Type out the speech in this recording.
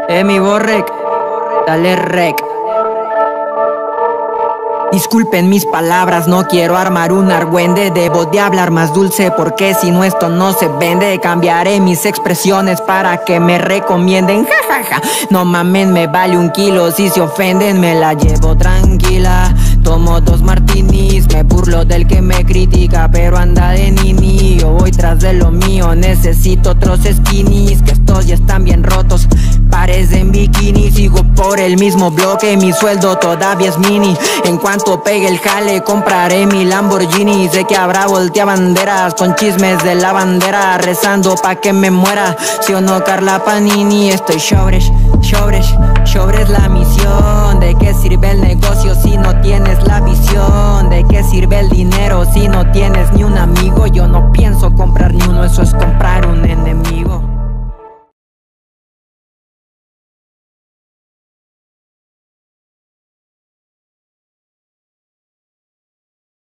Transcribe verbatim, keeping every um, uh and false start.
Eh, mi borrec, dale rec. Disculpen mis palabras, no quiero armar un argüende. Debo de hablar más dulce porque si no esto no se vende. Cambiaré mis expresiones para que me recomienden. Ja, ja, ja. No mamen, me vale un kilo. Si se ofenden me la llevo tranquila. Tomo dos martinis, me burlo del que me critica, pero anda de nini. Yo voy tras de lo mío, necesito otros skinnies, que estos ya están bien rotos, parecen bikini. Sigo por el mismo bloque, mi sueldo todavía es mini. En cuanto pegue el jale, compraré mi Lamborghini. Sé que habrá volteabanderas con chismes de la bandera, rezando pa' que me muera, si o no Carla Panini. Estoy sobres, sobres, sobres la misión. ¿De qué sirve el negocio si no tienes la visión? ¿De qué sirve el dinero si no tienes ni un amigo? Yo no pienso comprar ni uno, eso es comprar un enemigo.